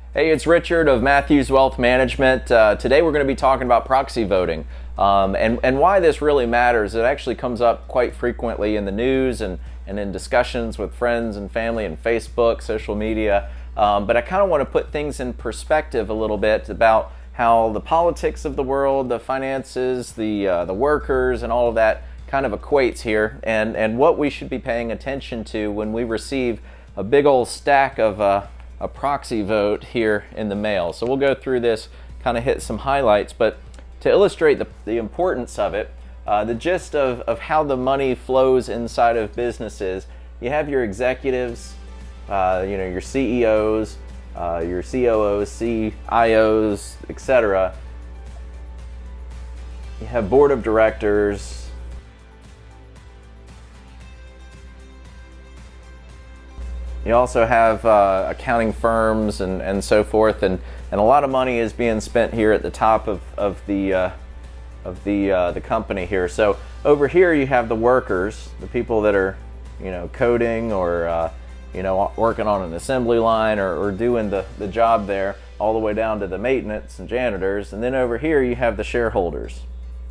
Hey, it's Richard of Matthews Wealth Management. Today we're going to be talking about proxy voting and why this really matters. It actually comes up quite frequently in the news and in discussions with friends and family and Facebook, social media. But I kind of want to put things in perspective a little bit about how the politics of the world, the finances, the workers and all of that kind of equates here, and what we should be paying attention to when we receive a big old stack of a proxy vote here in the mail. So we'll go through this, kind of hit some highlights, but to illustrate the importance of it, the gist of how the money flows inside of businesses, you have your executives, your CEOs, your COOs, CIOs, etc. You have board of directors. You also have accounting firms and so forth, and a lot of money is being spent here at the top of the company here. So over here you have the workers, the people that are coding or working on an assembly line or doing the job there, all the way down to the maintenance and janitors. And then over here you have the shareholders.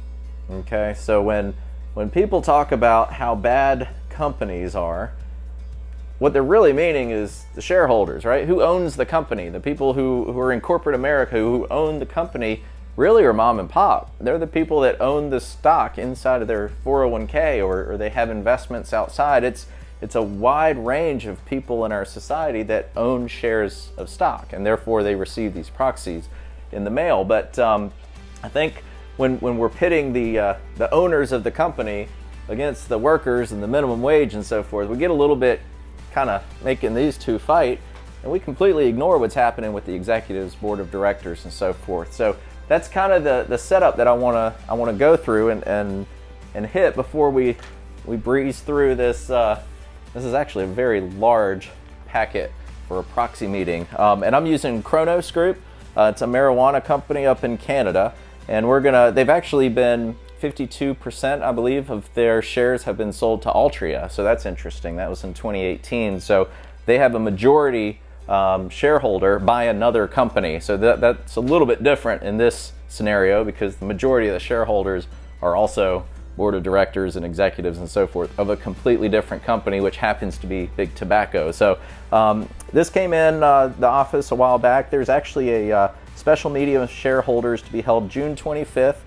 Okay, so when people talk about how bad companies are, what they're really meaning is the shareholders, right? Who owns the company? The people who are in corporate America who own the company really are mom and pop. They're the people that own the stock inside of their 401k or they have investments outside. It's a wide range of people in our society that own shares of stock, and therefore they receive these proxies in the mail. But I think when we're pitting the owners of the company against the workers and the minimum wage and so forth, we get a little bit kind of making these two fight, and we completely ignore what's happening with the executives, board of directors, and so forth. So that's kind of the setup that I want to go through and hit before we breeze through this. This is actually a very large packet for a proxy meeting, and I'm using Kronos Group. It's a marijuana company up in Canada, and they've actually been 52%, I believe, of their shares have been sold to Altria. So that's interesting. That was in 2018. So they have a majority shareholder by another company. So that's a little bit different in this scenario, because the majority of the shareholders are also board of directors and executives and so forth of a completely different company, which happens to be Big Tobacco. So this came in the office a while back. There's actually a special meeting of shareholders to be held June 25th.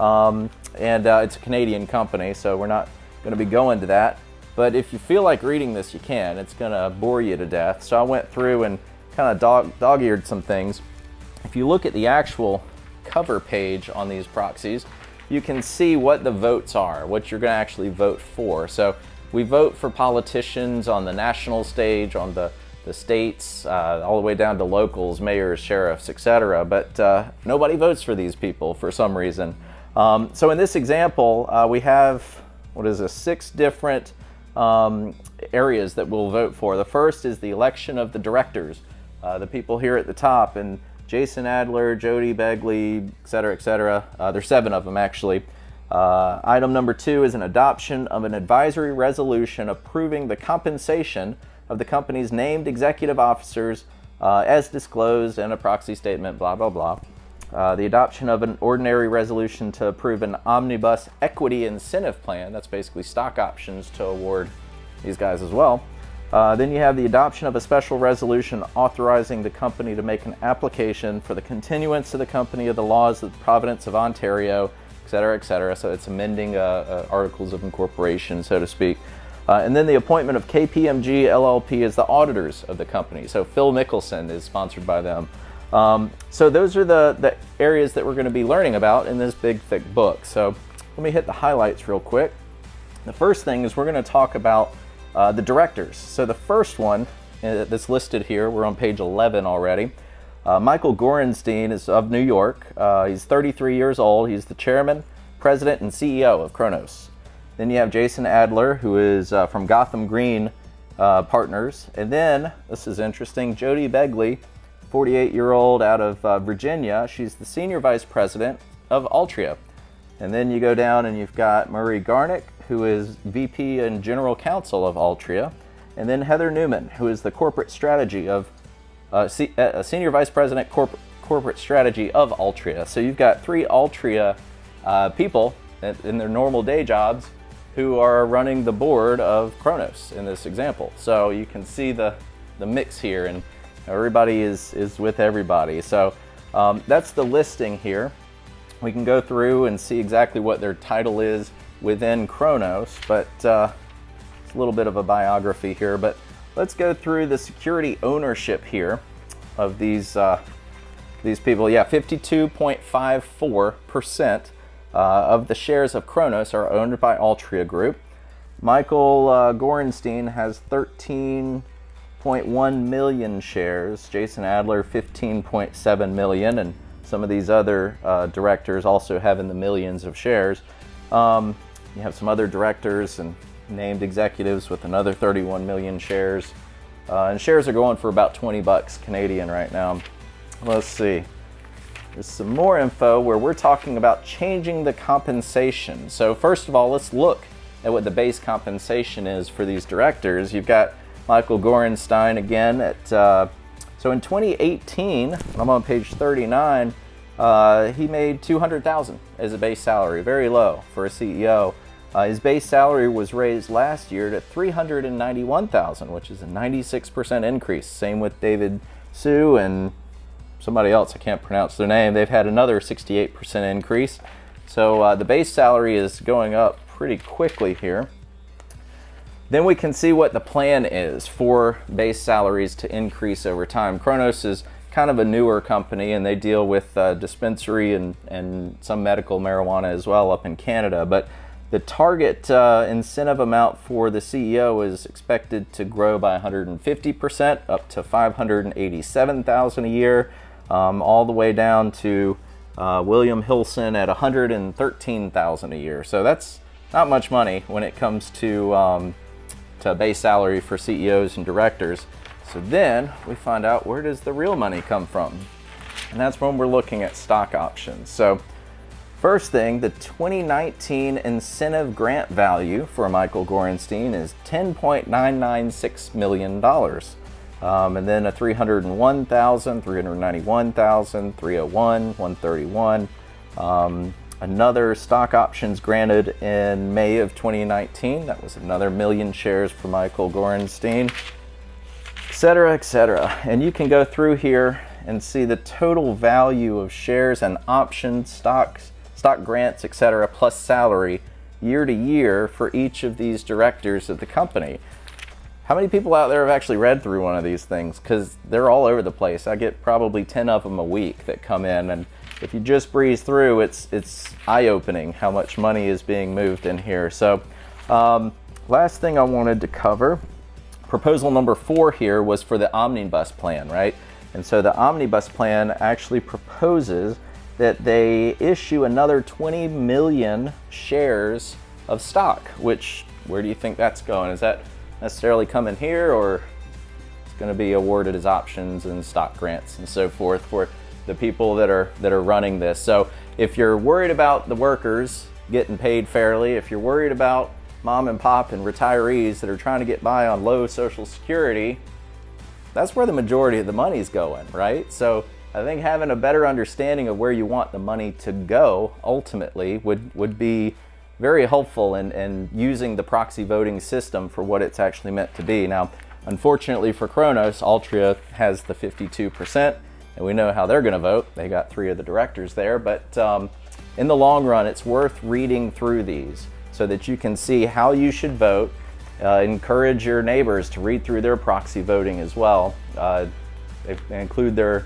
And it's a Canadian company, so we're not going to be going to that. But if you feel like reading this, you can. It's going to bore you to death. So I went through and kind of dog-eared some things. If you look at the actual cover page on these proxies, you can see what the votes are, what you're going to actually vote for. So we vote for politicians on the national stage, on the states, all the way down to locals, mayors, sheriffs, etc. But nobody votes for these people for some reason. So in this example, we have, 6 different areas that we'll vote for. The first is the election of the directors, the people here at the top, and Jason Adler, Jody Begley, etc., etc. There's 7 of them actually. Item number 2 is an adoption of an advisory resolution approving the compensation of the company's named executive officers as disclosed in a proxy statement, blah, blah, blah. The adoption of an ordinary resolution to approve an omnibus equity incentive plan. That's basically stock options to award these guys as well. Then you have the adoption of a special resolution authorizing the company to make an application for the continuance of the company of the laws of the Province of Ontario, etc., etc. So it's amending articles of incorporation, so to speak. And then the appointment of KPMG LLP as the auditors of the company. So Phil Mickelson is sponsored by them. So those are the areas that we're going to be learning about in this big, thick book. So let me hit the highlights real quick. The first thing is we're going to talk about the directors. So the first one that's listed here, we're on page 11 already. Michael Gorenstein is of New York. He's 33 years old. He's the chairman, president, and CEO of Kronos. Then you have Jason Adler, who is from Gotham Green Partners. And then, this is interesting, Jody Begley, 48-year-old out of Virginia. She's the senior vice president of Altria. And then you go down and you've got Murray Garnick, who is VP and general counsel of Altria. And then Heather Newman, who is the corporate strategy of Senior Vice President Corporate Strategy of Altria. So you've got 3 Altria people in their normal day jobs who are running the board of Kronos in this example. So you can see the mix here, and everybody is with everybody. So that's the listing here. We can go through and see exactly what their title is within Kronos, but it's a little bit of a biography here. But let's go through the security ownership here of these people. Yeah, 52.54% of the shares of Kronos are owned by Altria Group. Michael Gorenstein has 13.1 million shares. Jason Adler 15.7 million, and some of these other directors also have in the millions of shares. You have some other directors and named executives with another 31 million shares. And shares are going for about 20 bucks Canadian right now. Let's see. There's some more info where we're talking about changing the compensation. So first of all, let's look at what the base compensation is for these directors. You've got Michael Gorenstein again at, so in 2018, I'm on page 39, he made $200,000 as a base salary, very low for a CEO. His base salary was raised last year to $391,000, which is a 96% increase. Same with David Sue and somebody else, I can't pronounce their name. They've had another 68% increase. So the base salary is going up pretty quickly here. Then we can see what the plan is for base salaries to increase over time. Kronos is kind of a newer company, and they deal with dispensary and some medical marijuana as well up in Canada. But the target incentive amount for the CEO is expected to grow by 150%, up to $587,000 a year. All the way down to William Hilson at $113,000 a year. So that's not much money when it comes to base salary for CEOs and directors. So then we find out, where does the real money come from? And that's when we're looking at stock options. So first thing, the 2019 incentive grant value for Michael Gorenstein is $10.996 million. And then a $301,000, $391,000, $301,000, $131,000. Another stock options granted in May of 2019. That was another 1 million shares for Michael Gorenstein, etc., etc. And you can go through here and see the total value of shares and options, stock grants, etc., plus salary year to year for each of these directors of the company. How many people out there have actually read through one of these things? Because they're all over the place. I get probably 10 of them a week that come in, and if you just breeze through, it's eye-opening how much money is being moved in here. So last thing I wanted to cover, proposal number 4 here was for the omnibus plan, right? And so the omnibus plan actually proposes that they issue another 20 million shares of stock, which, where do you think that's going? Is that necessarily come in here, or it's going to be awarded as options and stock grants and so forth for the people that are running this? So if you're worried about the workers getting paid fairly, if you're worried about mom and pop and retirees that are trying to get by on low Social Security, that's where the majority of the money is going, right? So I think having a better understanding of where you want the money to go ultimately would be very helpful in using the proxy voting system for what it's actually meant to be. Now, unfortunately for Kronos, Altria has the 52%, and we know how they're going to vote. They got 3 of the directors there, but in the long run, it's worth reading through these so that you can see how you should vote. Encourage your neighbors to read through their proxy voting as well. They include their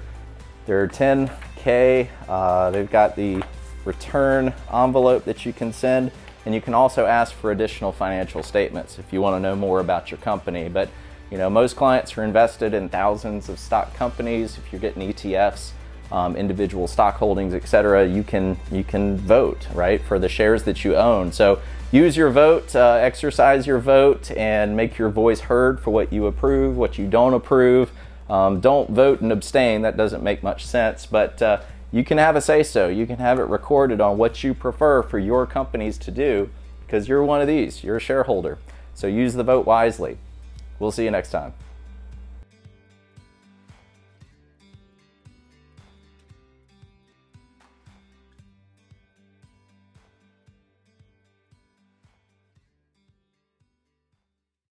10K. They've got the return envelope that you can send, and you can also ask for additional financial statements if you want to know more about your company. But you know, most clients are invested in thousands of stock companies. If you're getting ETFs, individual stock holdings, etc., you can vote, right, for the shares that you own. So use your vote, exercise your vote, and make your voice heard for what you approve, what you don't approve. Don't vote and abstain. That doesn't make much sense, but you can have a say-so. You can have it recorded on what you prefer for your companies to do, because you're one of these. You're a shareholder. So use the vote wisely. We'll see you next time.